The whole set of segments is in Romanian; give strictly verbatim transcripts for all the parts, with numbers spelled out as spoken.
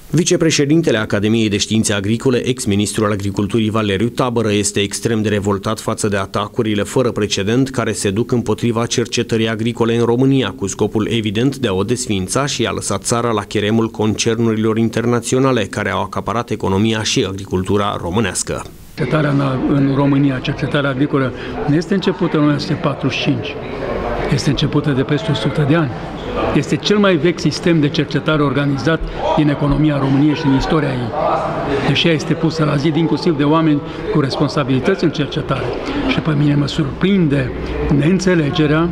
Vicepreședintele Academiei de Științe Agricole, ex-ministrul al Agriculturii Valeriu Tabără, este extrem de revoltat față de atacurile fără precedent care se duc împotriva cercetării agricole în România, cu scopul evident de a o desființa și a lăsa țara la cheremul concernurilor internaționale care au acaparat economia și agricultura românească. Cercetarea în România, cercetarea agricolă, nu este începută în o mie nouă sute patruzeci și cinci, este începută de peste o sută de ani. Este cel mai vechi sistem de cercetare organizat din economia României și din istoria ei. Deși ea este pusă la zi inclusiv de oameni cu responsabilități în cercetare. Și pe mine mă surprinde neînțelegerea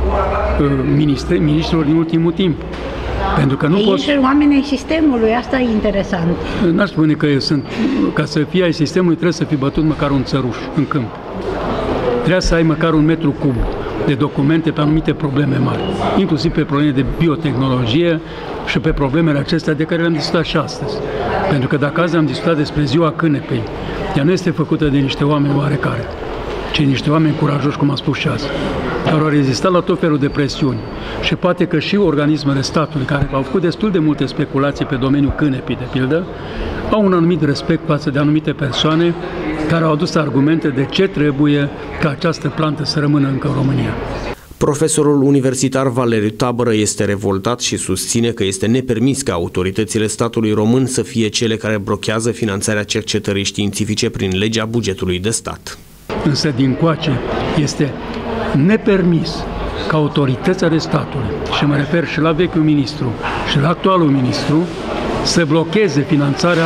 ministrilor din ultimul timp. Pentru că nu ei poți... și oamenii ai sistemului, asta e interesant. N-aș spune că sunt... Ca să fii ai sistemului trebuie să fii bătut măcar un țăruș în câmp. Trebuie să ai măcar un metru cub de documente pe anumite probleme mari, inclusiv pe probleme de biotehnologie și pe problemele acestea de care le-am discutat și astăzi. Pentru că dacă azi am discutat despre ziua cânepei, ea nu este făcută de niște oameni oarecare, ci niște oameni curajoși, cum am spus și azi, care au rezistat la tot felul de presiuni. Și poate că și organismele statului, care au făcut destul de multe speculații pe domeniul cânepii, de pildă, au un anumit respect față de anumite persoane care au adus argumente de ce trebuie ca această plantă să rămână încă în România. Profesorul universitar Valeriu Tabără este revoltat și susține că este nepermis ca autoritățile statului român să fie cele care blochează finanțarea cercetării științifice prin legea bugetului de stat. Însă din coace este nepermis ca autoritățile ale statului, și mă refer și la vechiul ministru și la actualul ministru, să blocheze finanțarea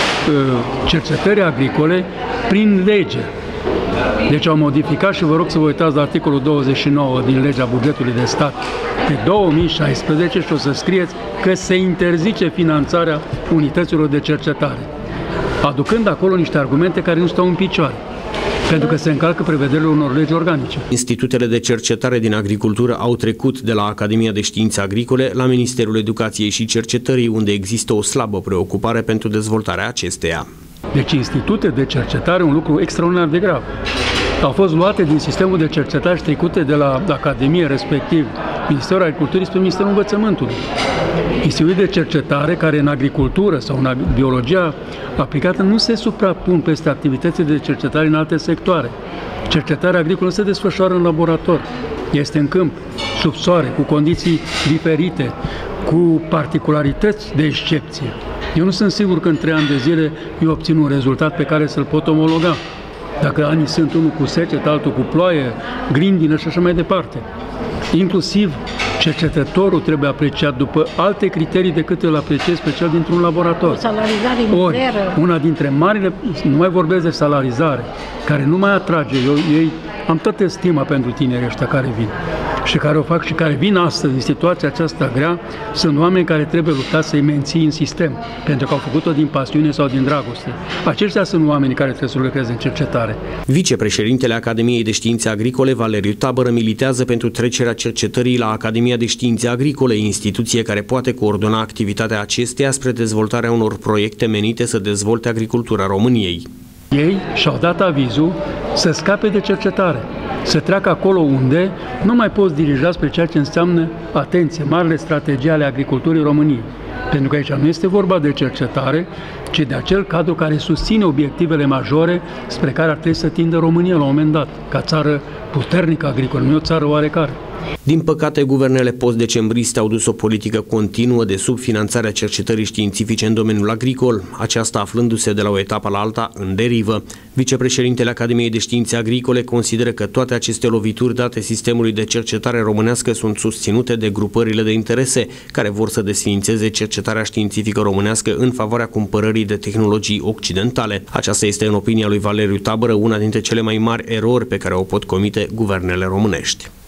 cercetării agricole prin lege. Deci au modificat și vă rog să vă uitați la articolul douăzeci și nouă din legea bugetului de stat pe două mii șaisprezece și o să scrieți că se interzice finanțarea unităților de cercetare, aducând acolo niște argumente care nu stau în picioare, pentru că se încalcă prevederile unor legi organice. Institutele de cercetare din agricultură au trecut de la Academia de Științe Agricole la Ministerul Educației și Cercetării, unde există o slabă preocupare pentru dezvoltarea acesteia. Deci institute de cercetare, un lucru extraordinar de grav. Au fost luate din sistemul de cercetare și trecute de la Academie, respectiv Ministerul Agriculturii, spre Ministerul Învățământului. Instituții de cercetare care în agricultură sau în biologia aplicată nu se suprapun peste activitățile de cercetare în alte sectoare. Cercetarea agricolă se desfășoară în laborator, este în câmp, sub soare, cu condiții diferite, cu particularități de excepție. Eu nu sunt sigur că în trei ani de zile eu obțin un rezultat pe care să-l pot omologa. Dacă anii sunt unul cu secetă, altul cu ploaie, grindină și așa mai departe. Inclusiv cercetătorul trebuie apreciat după alte criterii decât îl apreciezi pe cel dintr-un laborator. Salarizare Ori, una dintre marile, nu mai vorbesc de salarizare, care nu mai atrage. Eu, ei, am toată stima pentru tinerii ăștia care vin și care o fac și care vin astăzi în situația aceasta grea, sunt oameni care trebuie lupta să-i menții în sistem, pentru că au făcut-o din pasiune sau din dragoste. Aceștia sunt oamenii care trebuie să lucreze în cercetare. Vicepreședintele Academiei de Științe Agricole, Valeriu Tabără, militează pentru trecerea cercetării la Academia de Științe Agricole, instituție care poate coordona activitatea acesteia spre dezvoltarea unor proiecte menite să dezvolte agricultura României. Ei și-au dat avizul să scape de cercetare, să treacă acolo unde nu mai poți dirija spre ceea ce înseamnă, atenție, marile strategii ale agriculturii României. Pentru că aici nu este vorba de cercetare, ci de acel cadru care susține obiectivele majore spre care ar trebui să tindă România la un moment dat, ca țară puternică agricolă, nu o țară oarecare. Din păcate, guvernele post-decembriste au dus o politică continuă de subfinanțare a cercetării științifice în domeniul agricol, aceasta aflându-se de la o etapă la alta în derivă. Vicepreședintele Academiei de Științe Agricole consideră că toate aceste lovituri date sistemului de cercetare românească sunt susținute de grupările de interese care vor să desființeze cercetarea științifică românească în favoarea cumpărării de tehnologii occidentale. Aceasta este, în opinia lui Valeriu Tabără, una dintre cele mai mari erori pe care o pot comite guvernele românești.